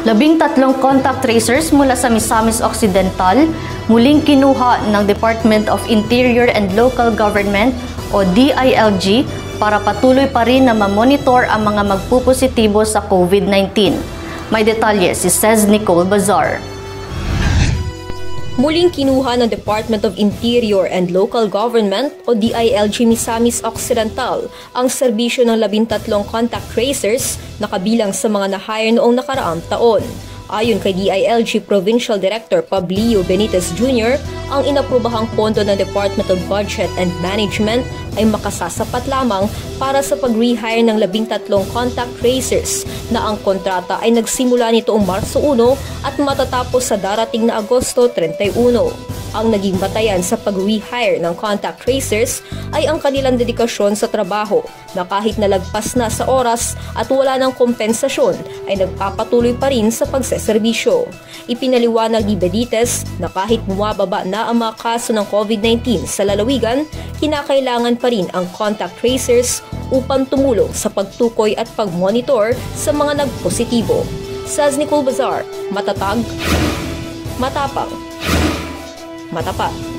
13 contact tracers mula sa Misamis Occidental muling kinuha ng Department of Interior and Local Government o DILG para patuloy pa rin na mamonitor ang mga magpupositibo sa COVID-19. May detalye si Cez Nicole Bazar. Muling kinuha ng Department of Interior and Local Government o DILG Misamis Occidental ang serbisyo ng 13 contact tracers na kabilang sa mga na-hire noong nakaraang taon. Ayon kay DILG Provincial Director Pablio Benitez Jr., ang inaprobahang pondo ng Department of Budget and Management ay makasasapat lamang para sa pag-rehire ng 13 contact tracers na ang kontrata ay nagsimula nitoong Marso 1 at matatapos sa darating na Agosto 31. Ang naging batayan sa pag-rehire ng contact tracers ay ang kanilang dedikasyon sa trabaho na kahit nalagpas na sa oras at wala ng kompensasyon ay nagpapatuloy pa rin sa pagseserbisyo. Ipinaliwanag ni Benitez na kahit bumababa na ang mga kaso ng COVID-19 sa lalawigan, kinakailangan pa rin ang contact tracers upang tumulong sa pagtukoy at pagmonitor sa mga nagpositibo. Cez Nicole Bazar, matatag, matapang, matapat.